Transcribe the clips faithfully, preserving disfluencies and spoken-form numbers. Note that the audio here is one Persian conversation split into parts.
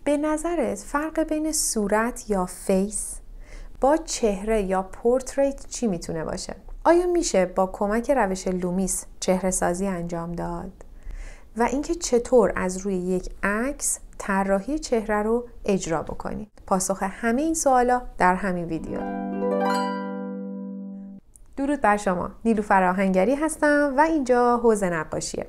به نظرت فرق بین صورت یا فیس با چهره یا پورتریت چی میتونه باشه؟ آیا میشه با کمک روش لومیس چهره سازی انجام داد؟ و اینکه چطور از روی یک عکس طراحی چهره رو اجرا بکنید؟ پاسخ همه این سوالا در همین ویدیو. درود بر شما، نیلوفر آهنگری هستم و اینجا حوض نقاشیه.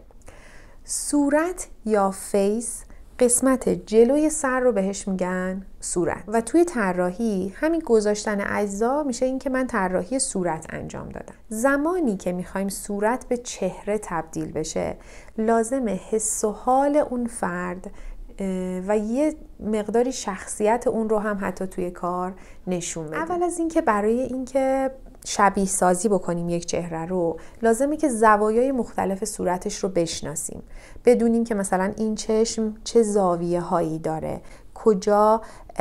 صورت یا فیس قسمت جلوی سر رو بهش میگن صورت و توی طراحی همین گذاشتن اجزا میشه این که من طراحی صورت انجام دادم. زمانی که میخوایم صورت به چهره تبدیل بشه لازمه حس و حال اون فرد و یه مقداری شخصیت اون رو هم حتی توی کار نشون بدیم. اول از اینکه برای اینکه شبیه سازی بکنیم یک چهره رو لازمه که زوایای مختلف صورتش رو بشناسیم، بدونیم که مثلا این چشم چه زاویه هایی داره، کجا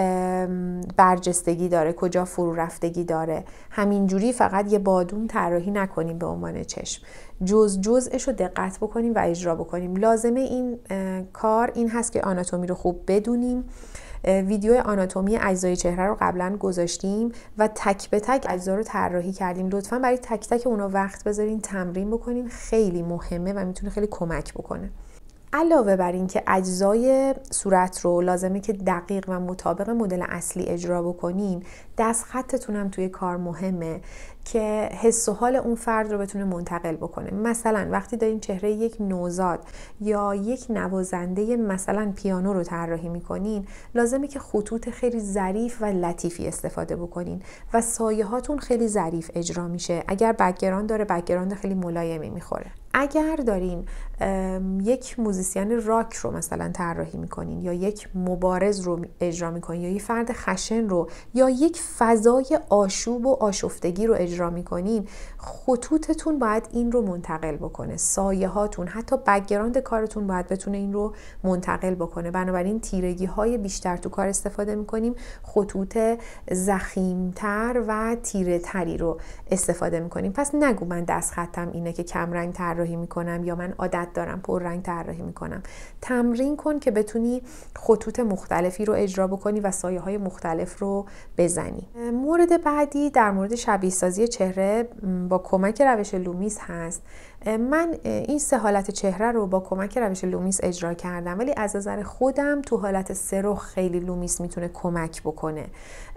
برجستگی داره، کجا فرو رفتگی داره. همینجوری فقط یه بادون طراحی نکنیم به عنوان چشم، جز جزءش رو دقت بکنیم و اجرا بکنیم. لازمه این کار این هست که آناتومی رو خوب بدونیم. ویدیو آناتومی اجزای چهره رو قبلا گذاشتیم و تک به تک اجزا رو طراحی کردیم. لطفاً برای تک تک اونا وقت بذارین، تمرین بکنین، خیلی مهمه و میتونه خیلی کمک بکنه. علاوه بر این که اجزای صورت رو لازمه که دقیق و مطابق مدل اصلی اجرا بکنین، دست خطتون هم توی کار مهمه که حس و حال اون فرد رو بتونه منتقل بکنه. مثلا وقتی دارین چهره یک نوزاد یا یک نوازنده مثلا پیانو رو طراحی میکنین، لازمه که خطوط خیلی ظریف و لطیفی استفاده بکنین و سایه هاتون خیلی ظریف اجرا میشه. اگر بک‌گراند داره، بک‌گراند خیلی ملایمی میخوره. اگر دارین یک موزیسین راک رو مثلا طراحی میکنین یا یک مبارز رو اجرا میکنین یا یک فرد خشن رو یا یک فضای آشوب و آشفتگی رو اجرا میکنین، خطوطتون باید این رو منتقل بکنه، سایه هاتون، حتی بک‌گراند کارتون باید بتونه این رو منتقل بکنه. بنابراین تیرگی های بیشتر تو کار استفاده میکنیم، خطوط ضخیم‌تر و تیره تری رو استفاده میکنیم. پس نگو من دست خطم اینه که کم رنگ طراحی میکنم یا من عادت دارم پر رنگ طراحی میکنم. تمرین کن که بتونی خطوط مختلفی رو اجرا بکنی و سایه های مختلف رو بزنی. مورد بعدی در مورد شبیه سازی چهره با کمک روش لومیس هست. من این سه حالت چهره رو با کمک روش لومیس اجرا کردم، ولی از نظر خودم تو حالت سرخ خیلی لومیس میتونه کمک بکنه،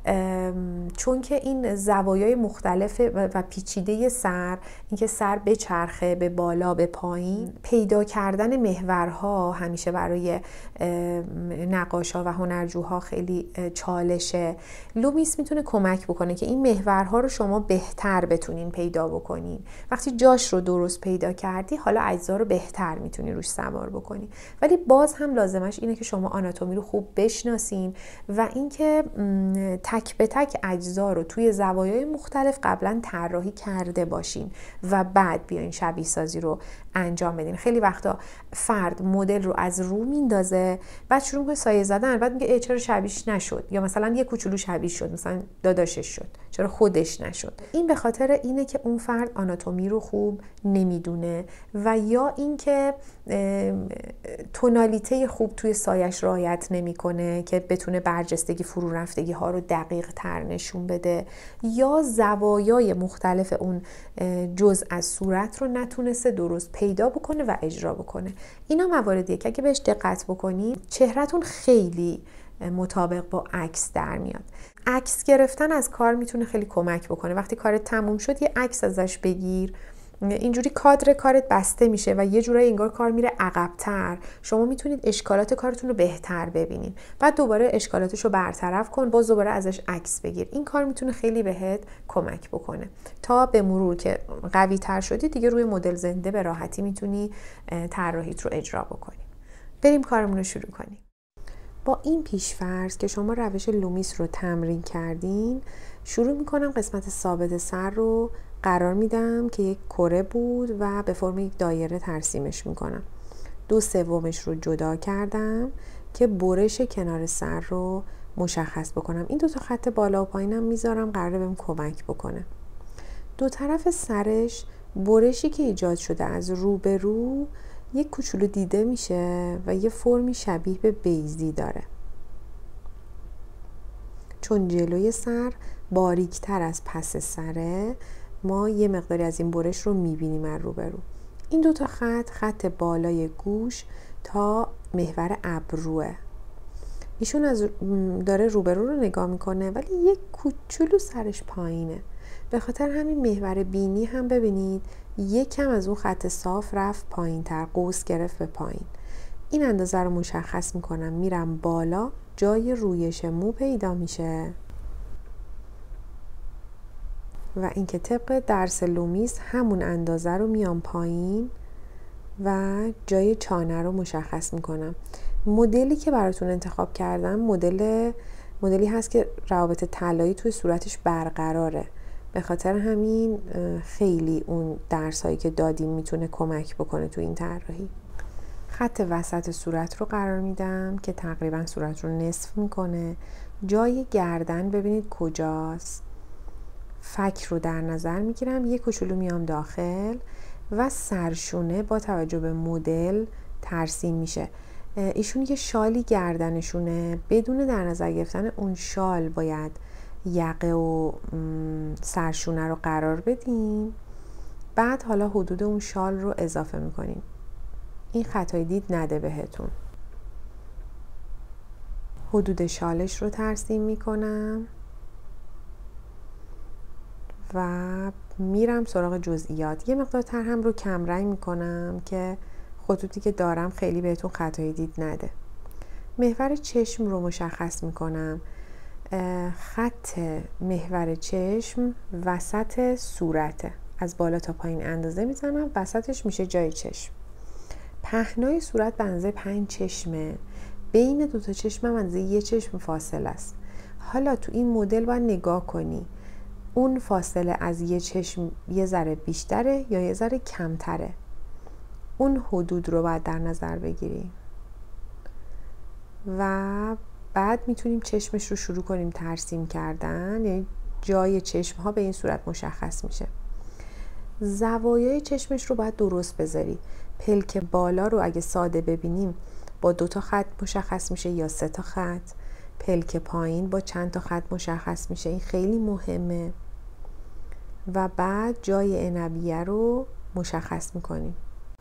چون که این زوایای مختلف و پیچیده سر، اینکه سر بچرخه به بالا به پایین، پیدا کردن محورها همیشه برای نقاشا و هنرجوها خیلی چالشه. لومیس میتونه کمک بکنه که این محورها رو شما بهتر بتونین پیدا بکنین. وقتی جاش رو درست پیدا کردی، حالا اجزا رو بهتر میتونی روش سوار بکنی. ولی باز هم لازمش اینه که شما آناتومی رو خوب بشناسین و اینکه تک به تک اجزا رو توی زوایای مختلف قبلا طراحی کرده باشین و بعد بیاین شبیه سازی رو انجام بدین. خیلی وقتا فرد مدل رو از رو میندازه، بعد شروع میکنه سایه زدن، بعد میگه ای چرا شبیهش نشد، یا مثلا یه کوچولو شبیه شد، مثلا داداشش شد، چرا خودش نشد. این به خاطر اینه که اون فرد آناتومی رو خوب نمیدونه و یا اینکه تونالیته خوب توی سایش رعایت نمیکنه که بتونه برجستگی فرو رفتگی ها رو دقیق تر نشون بده، یا زوایای مختلف اون جزء از صورت رو نتونسته درست پیدا بکنه و اجرا بکنه. اینا مواردیه که اگه بهش دقت بکنید چهرهتون خیلی مطابق با عکس در میاد. عکس گرفتن از کار میتونه خیلی کمک بکنه. وقتی کارت تموم شد یه عکس ازش بگیر، اینجوری کادر کارت بسته میشه و یه جورایی انگار کار میره عقب‌تر. شما میتونید اشکالات کارتون رو بهتر ببینید، بعد دوباره اشکالاتش رو برطرف کن، باز دوباره ازش عکس بگیر. این کار میتونه خیلی بهت کمک بکنه تا به مرور که قوی تر شدی دیگه روی مدل زنده به راحتی میتونی طراحیت رو اجرا بکنی. بریم کارمون رو شروع کنیم. با این پیش‌فرض که شما روش لومیس رو تمرین کردین، شروع میکنم قسمت ثابت سر رو قرار میدم که یک کره بود و به فرم یک دایره ترسیمش میکنم. دو سومش رو جدا کردم که برش کنار سر رو مشخص بکنم. این دو تا خط بالا و پایینم میذارم، قراره بهم کمک بکنه. دو طرف سرش برشی که ایجاد شده از رو به رو یک کوچولو دیده میشه و یه فرمی شبیه به بیضی داره. چون جلوی سر باریکتر از پس سره، ما یه مقداری از این برش رو میبینیم از روبرو. این دوتا خط، خط بالای گوش تا محور ابروه. ایشون از داره روبرو رو نگاه میکنه ولی یک کوچولو سرش پایینه. به خاطر همین محور بینی هم ببینید یک کم از اون خط صاف رفت پایین تر، قوس گرفت به پایین. این اندازه رو مشخص میکنم، میرم بالا، جای رویش مو پیدا میشه و اینکه طبق درس لومیس همون اندازه رو میام پایین و جای چانه رو مشخص میکنم. مدلی که براتون انتخاب کردم مدل مدلی هست که روابط طلایی توی صورتش برقراره. به خاطر همین خیلی اون درس هایی که دادیم میتونه کمک بکنه تو این طراحی. خط وسط صورت رو قرار میدم که تقریبا صورت رو نصف میکنه. جای گردن ببینید کجاست. فک رو در نظر میگیرم، یک کوچولو میام داخل و سرشونه با توجه به مدل ترسیم میشه. ایشون یه شالی گردنشونه، بدون در نظر گرفتن اون شال باید یقه و سرشونه رو قرار بدیم. بعد حالا حدود اون شال رو اضافه میکنیم. این خطای دید نده بهتون. حدود شالش رو ترسیم میکنم و میرم سراغ جزئیات. یه مقدار طرحم رو کم رنگ میکنم که خطوطی که دارم خیلی بهتون خطای دید نده. محور چشم رو مشخص میکنم. خط محور چشم وسط صورته، از بالا تا پایین اندازه میزنم، وسطش میشه جای چشم. پهنای صورت به اندازه پنج چشمه، بین دوتا چشمم اندازه یه چشم فاصله است. حالا تو این مدل باید نگاه کنی اون فاصله از یه چشم یه ذره بیشتره یا یه ذره کمتره. اون حدود رو باید در نظر بگیری و بعد میتونیم چشمش رو شروع کنیم ترسیم کردن، یعنی جای چشم ها به این صورت مشخص میشه. زوایای چشمش رو باید درست بذاری. پلک بالا رو اگه ساده ببینیم با دو تا خط مشخص میشه یا سه تا خط. پلک پایین با چند تا خط مشخص میشه، این خیلی مهمه. و بعد جای عنبیه رو مشخص میکنیم.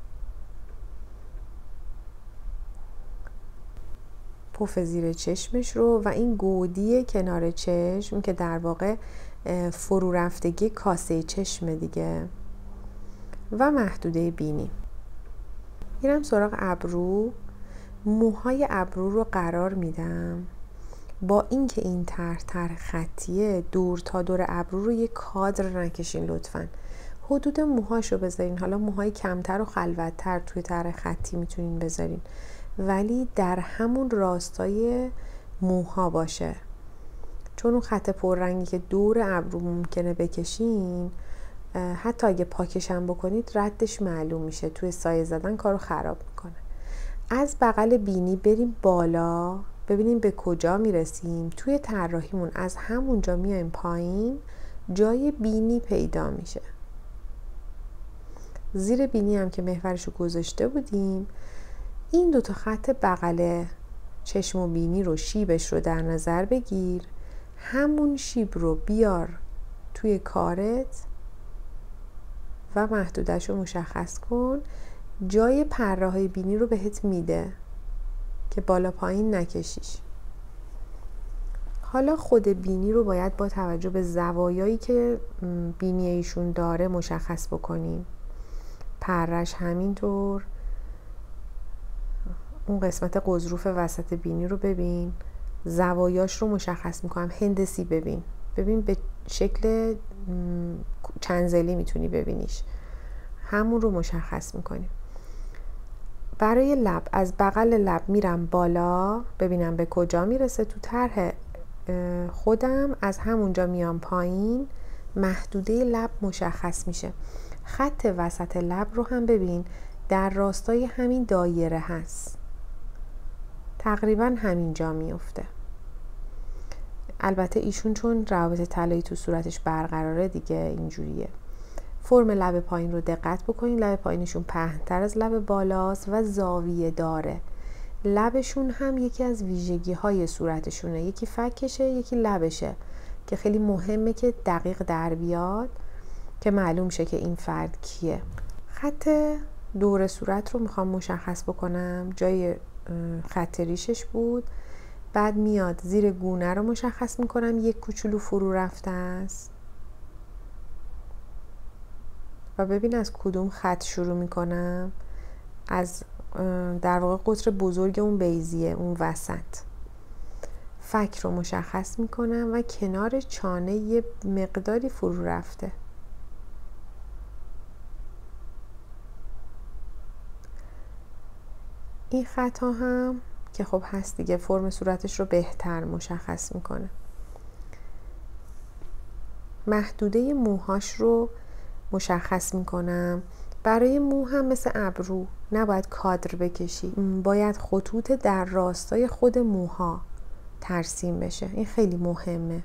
پف زیر چشمش رو و این گودی کنار چشم که در واقع فرو رفتگی کاسه چشم دیگه و محدوده بینی. میرم سراغ ابرو. موهای ابرو رو قرار میدم. با اینکه این طرح طرح خطیه، دور تا دور ابرو رو یک کادر نکشین لطفاً. حدود موهاشو بذارین. حالا موهای کمتر و خلوت‌تر توی طرح خطی میتونین بذارین، ولی در همون راستای موها باشه، چون اون خط پررنگی که دور ابرو ممکنه بکشین، حتی اگه پاکشم بکنید ردش معلوم میشه، توی سایه زدن کارو خراب میکنه. از بغل بینی بریم بالا، ببینیم به کجا میرسیم. توی طراحیمون از همونجا میایم پایین، جای بینی پیدا میشه. زیر بینی هم که محورشو گذاشته بودیم، این دوتا خط بغل چشم و بینی رو، شیبش رو در نظر بگیر. همون شیب رو بیار توی کارت و محدودش رو مشخص کن. جای پره های بینی رو بهت میده که بالا پایین نکشیش. حالا خود بینی رو باید با توجه به زوایایی که بینی ایشون داره مشخص بکنیم. پرش همینطور. اون قسمت قضروف وسط بینی رو ببین، زوایاش رو مشخص میکنم. هندسی ببین، ببین به شکل چنزلی میتونی ببینیش، همون رو مشخص میکنیم. برای لب، از بغل لب میرم بالا ببینم به کجا میرسه. تو طرح خودم از همونجا میام پایین، محدوده لب مشخص میشه. خط وسط لب رو هم ببین، در راستای همین دایره هست، تقریبا همینجا میفته. البته ایشون چون روابط طلایی تو صورتش برقراره دیگه اینجوریه. فرم لب پایین رو دقت بکنین، لب پایینشون پهن‌تر از لب بالاست و زاویه داره. لبشون هم یکی از ویژگی های صورتشونه، یکی فکشه یکی لبشه که خیلی مهمه که دقیق در بیاد که معلوم شه که این فرد کیه. خط دور صورت رو میخوام مشخص بکنم، جای خط ریشش بود، بعد میاد زیر گونه رو مشخص میکنم یک کوچولو فرو رفته است و ببین از کدوم خط شروع میکنم، از در واقع قطر بزرگ اون بیضیه، اون وسط. فک رو مشخص میکنم و کنار چانه یه مقداری فرو رفته. این خطا هم که خب هست دیگه، فرم صورتش رو بهتر مشخص میکنه. محدوده موهاش رو مشخص میکنم. برای مو هم مثل ابرو نباید کادر بکشی، باید خطوط در راستای خود موها ترسیم بشه. این خیلی مهمه،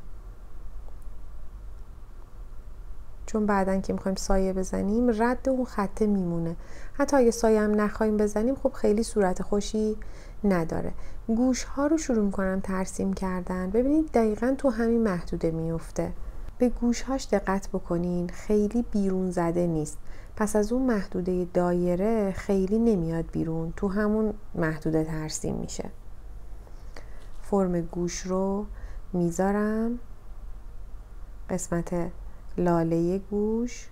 چون بعدن که میخوایم سایه بزنیم رد اون خطه میمونه. حتی اگه سایه هم نخوایم بزنیم خب خیلی صورت خوشی نداره. گوش ها رو شروع میکنم ترسیم کردن. ببینید دقیقاً تو همین محدوده میفته. به گوش هاش دقت بکنین، خیلی بیرون زده نیست. پس از اون محدوده دایره خیلی نمیاد بیرون، تو همون محدوده ترسیم میشه. فرم گوش رو میذارم قسمت لاله گوش،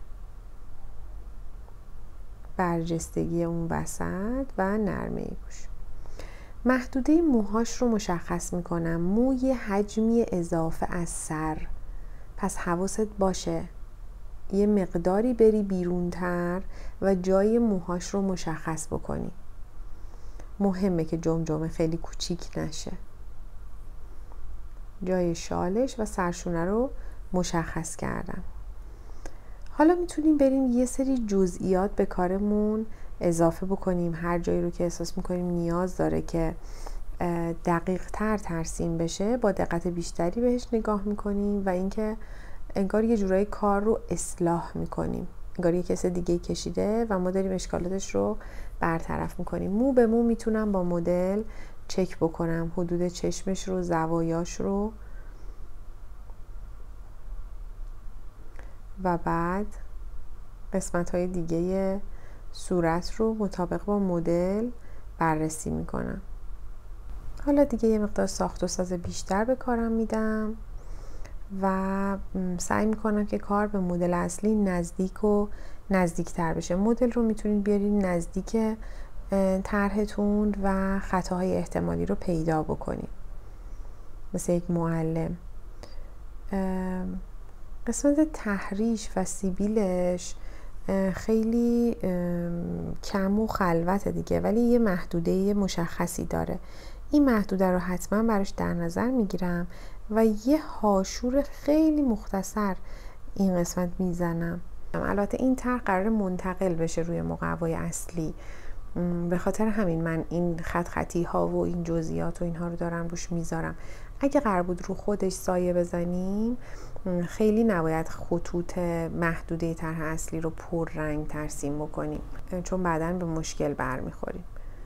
برجستگی اون وسط و نرمه گوش. محدوده موهاش رو مشخص میکنم. موی حجمی اضافه از سر، پس حواست باشه یه مقداری بری بیرونتر و جای موهاش رو مشخص بکنی. مهمه که جمجمه خیلی کوچیک نشه. جای شالش و سرشونه رو مشخص کردم. حالا میتونیم بریم یه سری جزئیات به کارمون اضافه بکنیم. هر جایی رو که احساس میکنیم نیاز داره که دقیق تر ترسیم بشه، با دقت بیشتری بهش نگاه میکنیم و اینکه انگار یه جورایی کار رو اصلاح میکنیم، انگار یه کس دیگه کشیده و ما داریم اشکالاتش رو برطرف میکنیم. مو به مو میتونم با مدل چک بکنم حدود چشمش رو، زوایاش رو، و بعد قسمت های دیگه صورت رو مطابق با مدل بررسی میکنم. حالا دیگه یه مقدار ساخت و ساز بیشتر به کارم میدم و سعی میکنم که کار به مدل اصلی نزدیک و نزدیکتر بشه. مدل رو میتونید بیارید نزدیک طرحتون و خطاهای احتمالی رو پیدا بکنید، مثل یک معلم. قسمت تحریش و سیبیلش خیلی کم و خلوته دیگه، ولی یه محدوده مشخصی داره. این محدوده رو حتما براش در نظر میگیرم و یه هاشور خیلی مختصر این قسمت میزنم. البته این طرح قرار منتقل بشه روی مقوای اصلی، به خاطر همین من این خط خطی ها و این جزئیات و اینها رو دارم روش میذارم. اگه قرار بود رو خودش سایه بزنیم خیلی نباید خطوط محدوده طرح اصلی رو پر رنگ ترسیم بکنیم، چون بعداً به مشکل برمیخوریم.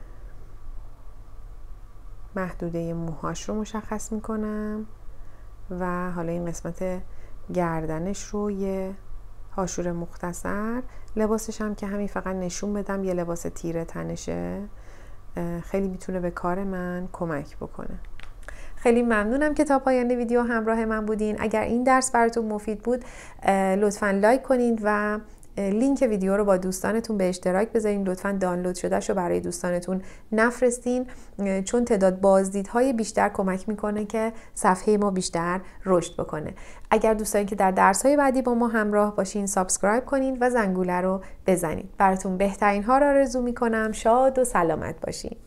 محدوده موهاش رو مشخص میکنم و حالا این قسمت گردنش رو یه هاشور مختصر. لباسش هم که همین فقط نشون بدم یه لباس تیره تنشه، خیلی میتونه به کار من کمک بکنه. خیلی ممنونم که تا پایان ویدیو همراه من بودین. اگر این درس براتون مفید بود لطفاً لایک کنید و لینک ویدیو رو با دوستانتون به اشتراک بذارین. لطفاً دانلود شدهش رو برای دوستانتون نفرستین، چون تعداد بازدیدهای بیشتر کمک میکنه که صفحه ما بیشتر رشد بکنه. اگر دوست دارین که در درس‌های بعدی با ما همراه باشین سابسکرایب کنین و زنگوله رو بزنید. براتون بهترین ها رو آرزو میکنم. شاد و سلامت باشین.